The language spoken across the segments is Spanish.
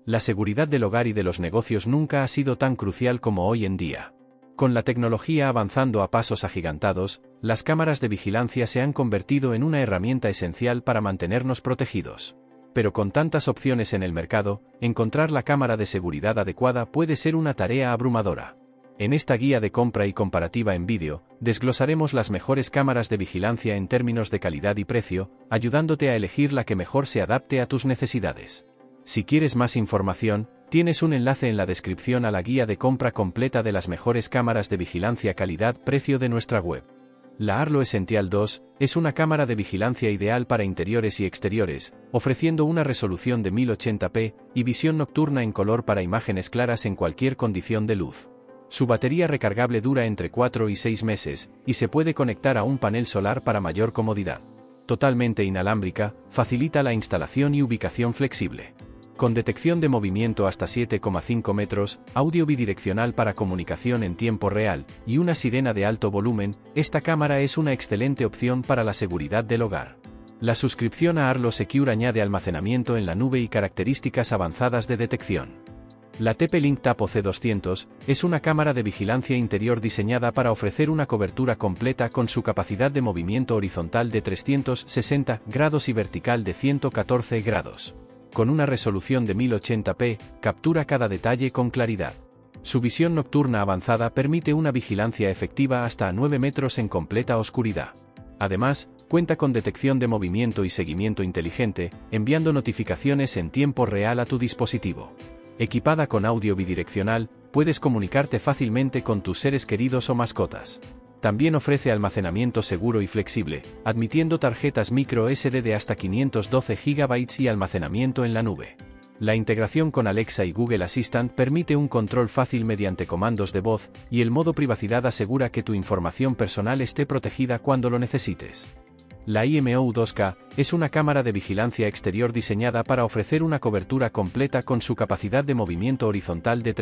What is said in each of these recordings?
La seguridad del hogar y de los negocios nunca ha sido tan crucial como hoy en día. Con la tecnología avanzando a pasos agigantados, las cámaras de vigilancia se han convertido en una herramienta esencial para mantenernos protegidos. Pero con tantas opciones en el mercado, encontrar la cámara de seguridad adecuada puede ser una tarea abrumadora. En esta guía de compra y comparativa en vídeo, desglosaremos las mejores cámaras de vigilancia en términos de calidad y precio, ayudándote a elegir la que mejor se adapte a tus necesidades. Si quieres más información, tienes un enlace en la descripción a la guía de compra completa de las mejores cámaras de vigilancia calidad-precio de nuestra web. La Arlo Essential 2 es una cámara de vigilancia ideal para interiores y exteriores, ofreciendo una resolución de 1080p y visión nocturna en color para imágenes claras en cualquier condición de luz. Su batería recargable dura entre 4 y 6 meses, y se puede conectar a un panel solar para mayor comodidad. Totalmente inalámbrica, facilita la instalación y ubicación flexible. Con detección de movimiento hasta 7,5 metros, audio bidireccional para comunicación en tiempo real, y una sirena de alto volumen, esta cámara es una excelente opción para la seguridad del hogar. La suscripción a Arlo Secure añade almacenamiento en la nube y características avanzadas de detección. La TP-Link Tapo C200 es una cámara de vigilancia interior diseñada para ofrecer una cobertura completa con su capacidad de movimiento horizontal de 360 grados y vertical de 114 grados. Con una resolución de 1080p, captura cada detalle con claridad. Su visión nocturna avanzada permite una vigilancia efectiva hasta 9 metros en completa oscuridad. Además, cuenta con detección de movimiento y seguimiento inteligente, enviando notificaciones en tiempo real a tu dispositivo. Equipada con audio bidireccional, puedes comunicarte fácilmente con tus seres queridos o mascotas. También ofrece almacenamiento seguro y flexible, admitiendo tarjetas micro SD de hasta 512 GB y almacenamiento en la nube. La integración con Alexa y Google Assistant permite un control fácil mediante comandos de voz, y el modo privacidad asegura que tu información personal esté protegida cuando lo necesites. La IMOU 2K es una cámara de vigilancia exterior diseñada para ofrecer una cobertura completa con su capacidad de movimiento horizontal de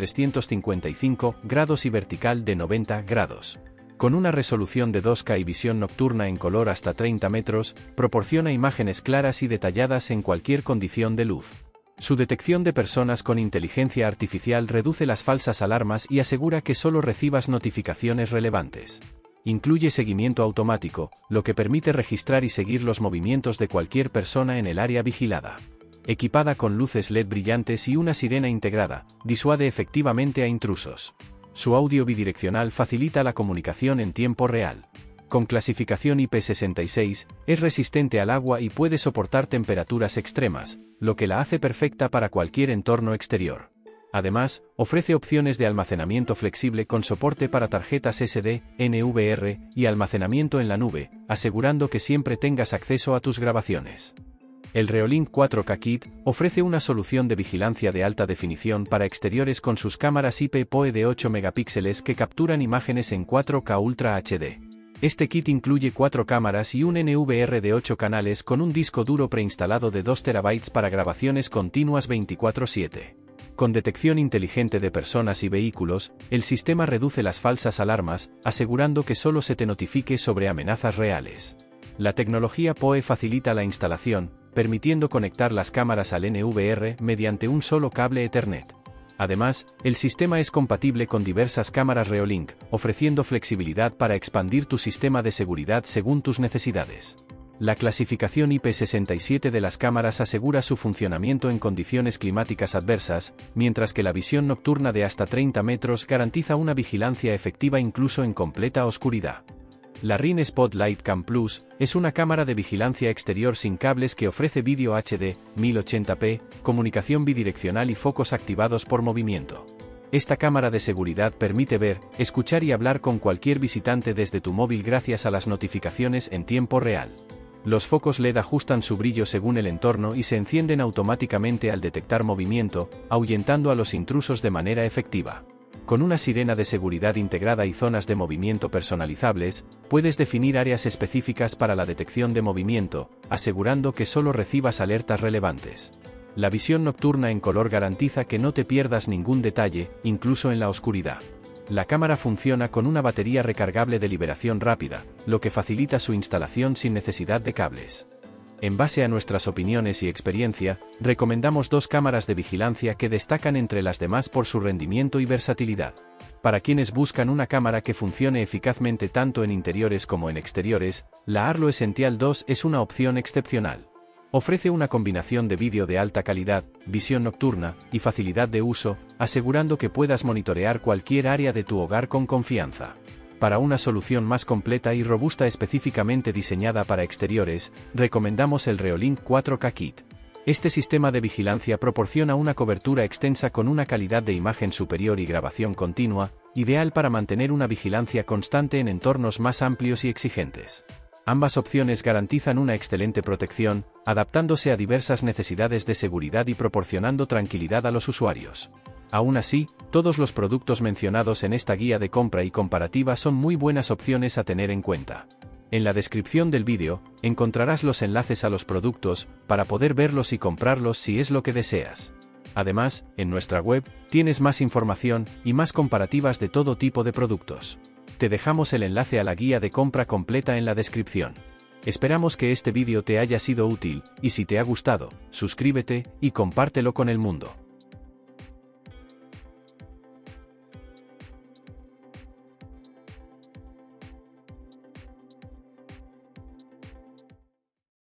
355 grados y vertical de 90 grados. Con una resolución de 2K y visión nocturna en color hasta 30 metros, proporciona imágenes claras y detalladas en cualquier condición de luz. Su detección de personas con inteligencia artificial reduce las falsas alarmas y asegura que solo recibas notificaciones relevantes. Incluye seguimiento automático, lo que permite registrar y seguir los movimientos de cualquier persona en el área vigilada. Equipada con luces LED brillantes y una sirena integrada, disuade efectivamente a intrusos. Su audio bidireccional facilita la comunicación en tiempo real. Con clasificación IP66, es resistente al agua y puede soportar temperaturas extremas, lo que la hace perfecta para cualquier entorno exterior. Además, ofrece opciones de almacenamiento flexible con soporte para tarjetas SD, NVR y almacenamiento en la nube, asegurando que siempre tengas acceso a tus grabaciones. El Reolink 4K Kit ofrece una solución de vigilancia de alta definición para exteriores con sus cámaras IP-PoE de 8 megapíxeles que capturan imágenes en 4K Ultra HD. Este kit incluye 4 cámaras y un NVR de 8 canales con un disco duro preinstalado de 2 TB para grabaciones continuas 24/7. Con detección inteligente de personas y vehículos, el sistema reduce las falsas alarmas, asegurando que solo se te notifique sobre amenazas reales. La tecnología PoE facilita la instalación, permitiendo conectar las cámaras al NVR mediante un solo cable Ethernet. Además, el sistema es compatible con diversas cámaras Reolink, ofreciendo flexibilidad para expandir tu sistema de seguridad según tus necesidades. La clasificación IP67 de las cámaras asegura su funcionamiento en condiciones climáticas adversas, mientras que la visión nocturna de hasta 30 metros garantiza una vigilancia efectiva incluso en completa oscuridad. La Ring Spotlight Cam Plus es una cámara de vigilancia exterior sin cables que ofrece vídeo HD, 1080p, comunicación bidireccional y focos activados por movimiento. Esta cámara de seguridad permite ver, escuchar y hablar con cualquier visitante desde tu móvil gracias a las notificaciones en tiempo real. Los focos LED ajustan su brillo según el entorno y se encienden automáticamente al detectar movimiento, ahuyentando a los intrusos de manera efectiva. Con una sirena de seguridad integrada y zonas de movimiento personalizables, puedes definir áreas específicas para la detección de movimiento, asegurando que solo recibas alertas relevantes. La visión nocturna en color garantiza que no te pierdas ningún detalle, incluso en la oscuridad. La cámara funciona con una batería recargable de liberación rápida, lo que facilita su instalación sin necesidad de cables. En base a nuestras opiniones y experiencia, recomendamos 2 cámaras de vigilancia que destacan entre las demás por su rendimiento y versatilidad. Para quienes buscan una cámara que funcione eficazmente tanto en interiores como en exteriores, la Arlo Essential 2 es una opción excepcional. Ofrece una combinación de vídeo de alta calidad, visión nocturna y facilidad de uso, asegurando que puedas monitorear cualquier área de tu hogar con confianza. Para una solución más completa y robusta específicamente diseñada para exteriores, recomendamos el Reolink 4K Kit. Este sistema de vigilancia proporciona una cobertura extensa con una calidad de imagen superior y grabación continua, ideal para mantener una vigilancia constante en entornos más amplios y exigentes. Ambas opciones garantizan una excelente protección, adaptándose a diversas necesidades de seguridad y proporcionando tranquilidad a los usuarios. Aún así, todos los productos mencionados en esta guía de compra y comparativa son muy buenas opciones a tener en cuenta. En la descripción del vídeo, encontrarás los enlaces a los productos, para poder verlos y comprarlos si es lo que deseas. Además, en nuestra web, tienes más información y más comparativas de todo tipo de productos. Te dejamos el enlace a la guía de compra completa en la descripción. Esperamos que este vídeo te haya sido útil, y si te ha gustado, suscríbete y compártelo con el mundo.